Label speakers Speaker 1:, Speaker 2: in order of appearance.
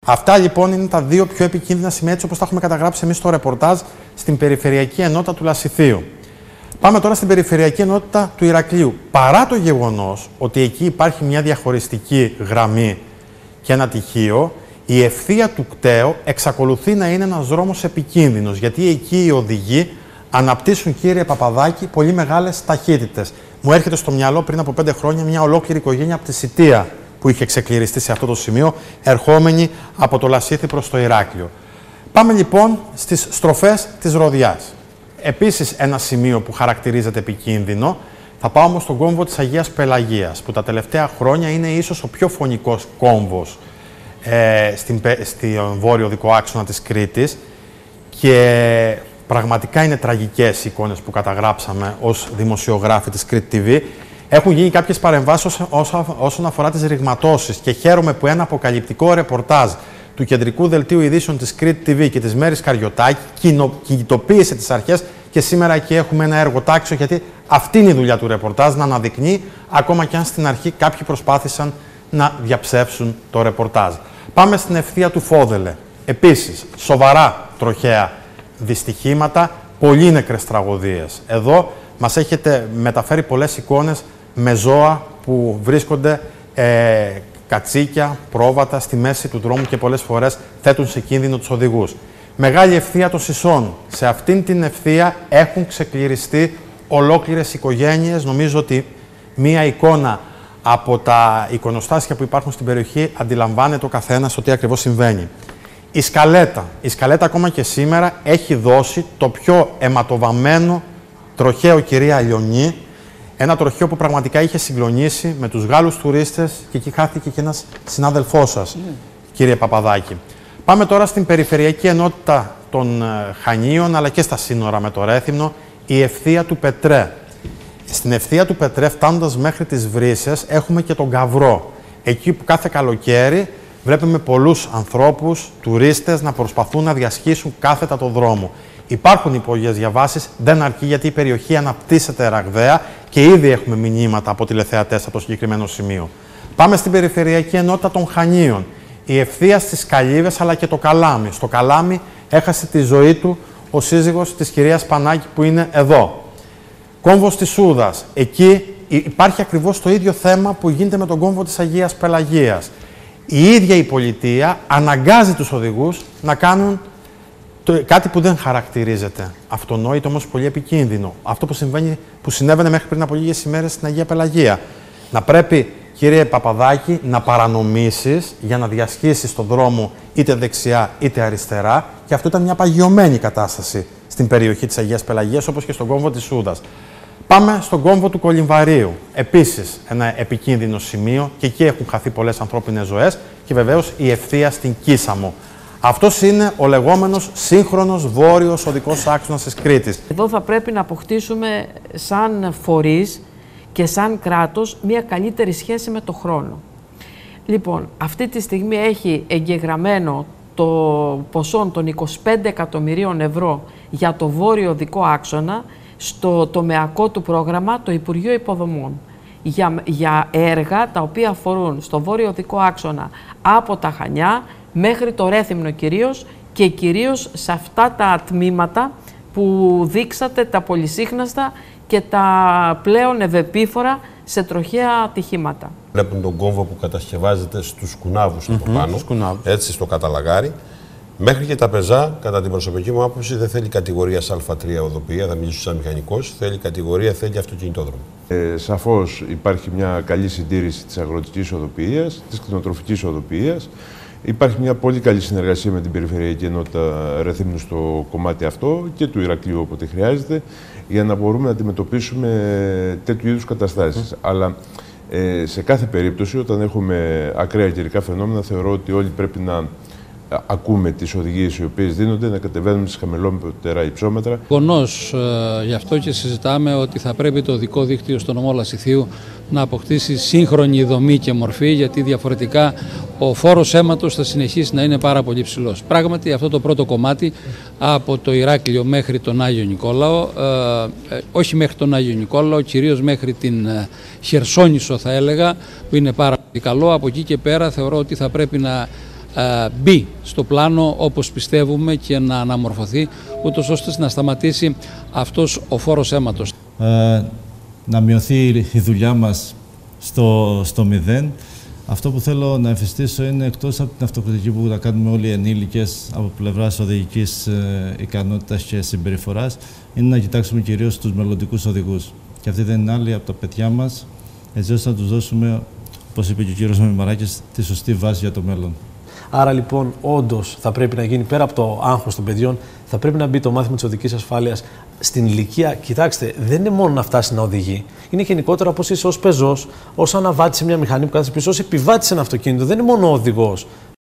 Speaker 1: Αυτά λοιπόν είναι τα δύο πιο επικίνδυνα σημεία, έτσι όπως τα έχουμε καταγράψει εμείς στο ρεπορτάζ στην Περιφερειακή Ενότητα του Λασιθίου. Πάμε τώρα στην Περιφερειακή Ενότητα του Ηρακλείου. Παρά το γεγονός ότι εκεί υπάρχει μια διαχωριστική γραμμή και ένα τυχείο, η ευθεία του κταίου εξακολουθεί να είναι ένας δρόμος επικίνδυνος, γιατί εκεί οι οδηγοί αναπτύσσουν, κύριε Παπαδάκη, πολύ μεγάλες ταχύτητες. Μου έρχεται στο μυαλό πριν από 5 χρόνια μια ολόκληρη οικογένεια από τη Σιτία που είχε ξεκληριστεί σε αυτό το σημείο, ερχόμενη από το Λασίθι προς το Ηράκλειο. Πάμε λοιπόν στις στροφές της Ροδιάς. Επίσης ένα σημείο που χαρακτηρίζεται επικίνδυνο. Θα πάω όμως στον κόμβο της Αγίας Πελαγίας, που τα τελευταία χρόνια είναι ίσως ο πιο φωνικός κόμβος στην βόρειο οδικό άξονα της Κρήτης, και πραγματικά είναι τραγικές οι εικόνες που καταγράψαμε ως δημοσιογράφοι της Crete TV. Έχουν γίνει κάποιες παρεμβάσεις όσον αφορά τις ρηγματώσεις και χαίρομαι που ένα αποκαλυπτικό ρεπορτάζ του κεντρικού δελτίου ειδήσεων της Crete TV και της Μέρης Καριωτάκη κινητοποίησε τις αρχές και σήμερα εκεί έχουμε ένα εργοτάξιο, γιατί αυτή είναι η δουλειά του ρεπορτάζ, να αναδεικνύει, ακόμα και αν στην αρχή κάποιοι προσπάθησαν να διαψεύσουν το ρεπορτάζ. Πάμε στην ευθεία του Φόδελε. Επίσης, σοβαρά τροχαία δυστυχήματα, πολύ νεκρές τραγωδίες. Εδώ μας έχετε μεταφέρει πολλές εικόνες με ζώα που βρίσκονται κατσίκια, πρόβατα στη μέση του δρόμου και πολλές φορές θέτουν σε κίνδυνο τους οδηγούς. Μεγάλη ευθεία των Σισών. Σε αυτήν την ευθεία έχουν ξεκληριστεί ολόκληρες οικογένειες. Νομίζω ότι μία εικόνα από τα εικονοστάσια που υπάρχουν στην περιοχή αντιλαμβάνεται ο καθένας ότι ακριβώς συμβαίνει. Η Σκαλέτα ακόμα και σήμερα έχει δώσει το πιο αιματοβαμμένο τροχαίο, κυρία Αλιονή. Ένα τροχαίο που πραγματικά είχε συγκλονίσει με τους Γάλλους τουρίστες, και εκεί χάθηκε και ένας συνάδελφός σας, κύριε Παπαδάκη. Πάμε τώρα στην Περιφερειακή Ενότητα των Χανίων, αλλά και στα σύνορα με το Ρέθυμνο, η ευθεία του Πετρέ. Στην ευθεία του Πετρέ, φτάνοντας μέχρι τις Βρύσσες, έχουμε και τον Καυρό. Εκεί που κάθε καλοκαίρι βλέπουμε πολλούς ανθρώπους, τουρίστες, να προσπαθούν να διασχίσουν κάθετα το δρόμο. Υπάρχουν υπόγειες διαβάσεις, δεν αρκεί, γιατί η περιοχή αναπτύσσεται ραγδαία και ήδη έχουμε μηνύματα από τηλεθεατές από το συγκεκριμένο σημείο. Πάμε στην Περιφερειακή Ενότητα των Χανίων. Η ευθεία στις Καλύβες αλλά και το Καλάμι. Στο Καλάμι έχασε τη ζωή του ο σύζυγος της κυρίας Πανάκη που είναι εδώ. Κόμβος της Σούδας. Εκεί υπάρχει ακριβώς το ίδιο θέμα που γίνεται με τον κόμβο της Αγίας Πελαγίας. Η ίδια η πολιτεία αναγκάζει τους οδηγούς να κάνουν κάτι που δεν χαρακτηρίζεται αυτονόητο, όμως πολύ επικίνδυνο. Αυτό που συνέβαινε μέχρι πριν από λίγες ημέρες στην Αγία Πελαγία. Να πρέπει, κύριε Παπαδάκη, να παρανομήσεις για να διασχίσεις τον δρόμο είτε δεξιά είτε αριστερά, και αυτό ήταν μια παγιωμένη κατάσταση στην περιοχή της Αγίας Πελαγίας, όπως και στον κόμβο της Σούδας. Πάμε στον κόμβο του Κολυμβαρίου. Επίσης ένα επικίνδυνο σημείο, και εκεί έχουν χαθεί πολλές ανθρώπινες ζωές, και βεβαίως η ευθεία στην Κίσαμο. Αυτός είναι ο λεγόμενος σύγχρονος βόρειος οδικός άξονας της Κρήτης.
Speaker 2: Εδώ θα πρέπει να αποκτήσουμε σαν φορείς και σαν κράτος μια καλύτερη σχέση με το χρόνο. Λοιπόν, αυτή τη στιγμή έχει εγγεγραμμένο το ποσό των 25 εκατομμυρίων ευρώ για το βόρειο οδικό άξονα στο τομεακό του πρόγραμμα το Υπουργείο Υποδομών για έργα τα οποία αφορούν στο βόρειο οδικό άξονα από τα Χανιά μέχρι το Ρέθυμνο κυρίως, και κυρίως σε αυτά τα τμήματα που δείξατε, τα πολυσύχναστα και τα πλέον ευεπίφορα σε τροχαία ατυχήματα.
Speaker 3: Βλέπουν τον κόμβο που κατασκευάζεται στους κουνάβους από πάνω, έτσι στο Καταλαγάρι. Μέχρι και τα πεζά, κατά την προσωπική μου άποψη, δεν θέλει κατηγορία Α3 οδοποιία, θα μιλήσω σαν μηχανικός, θέλει αυτοκινητόδρομο.
Speaker 4: Σαφώς υπάρχει μια καλή συντήρηση της αγροτικής οδοποιίας, της κτηνοτροφικής οδοποιίας. Υπάρχει μια πολύ καλή συνεργασία με την Περιφερειακή Ενότητα Ρεθύμνου στο κομμάτι αυτό και του Ηρακλείου όποτε χρειάζεται, για να μπορούμε να αντιμετωπίσουμε τέτοιου είδους καταστάσεις. Αλλά σε κάθε περίπτωση, όταν έχουμε ακραία καιρικά φαινόμενα, θεωρώ ότι όλοι πρέπει να ακούμε τις οδηγίες οι οποίες δίνονται, να κατεβαίνουμε στις χαμηλότερα υψόμετρα.
Speaker 5: Γονώς, γι' αυτό και συζητάμε ότι θα πρέπει το οδικό δίκτυο στο νομό Λασιθίου να αποκτήσει σύγχρονη δομή και μορφή, γιατί διαφορετικά ο φόρος αίματος θα συνεχίσει να είναι πάρα πολύ ψηλός. Πράγματι, αυτό το πρώτο κομμάτι από το Ηράκλειο μέχρι τον Άγιο Νικόλαο, όχι μέχρι τον Άγιο Νικόλαο, κυρίως μέχρι την Χερσόνησο θα έλεγα, που είναι πάρα πολύ καλό. Από εκεί και πέρα θεωρώ ότι θα πρέπει να μπει στο πλάνο όπως πιστεύουμε και να αναμορφωθεί, ούτως ώστε να σταματήσει αυτός ο φόρος αίματος.
Speaker 6: Να μειωθεί η δουλειά μας στο μηδέν. Αυτό που θέλω να εμφυστήσω είναι, εκτός από την αυτοκριτική που θα κάνουμε όλοι οι ενήλικες από πλευράς οδηγικής ικανότητας και συμπεριφοράς, είναι να κοιτάξουμε κυρίως τους μελλοντικούς οδηγούς. Και αυτή δεν είναι άλλη από τα παιδιά μας, έτσι ώστε να τους δώσουμε, όπως είπε και ο κύριος Μεμαράκης, τη σωστή βάση για το μέλλον.
Speaker 7: Άρα λοιπόν, όντως θα πρέπει να γίνει, πέρα από το άγχος των παιδιών, θα πρέπει να μπει το μάθημα της οδικής ασφάλειας στην ηλικία. Κοιτάξτε, δεν είναι μόνο να φτάσει να οδηγεί. Είναι γενικότερα πώς είσαι ως πεζός, ως αναβάτης σε μια μηχανή που κάθεσαι πίσω, ως επιβάτης σε ένα αυτοκίνητο. Δεν είναι μόνο ο οδηγός.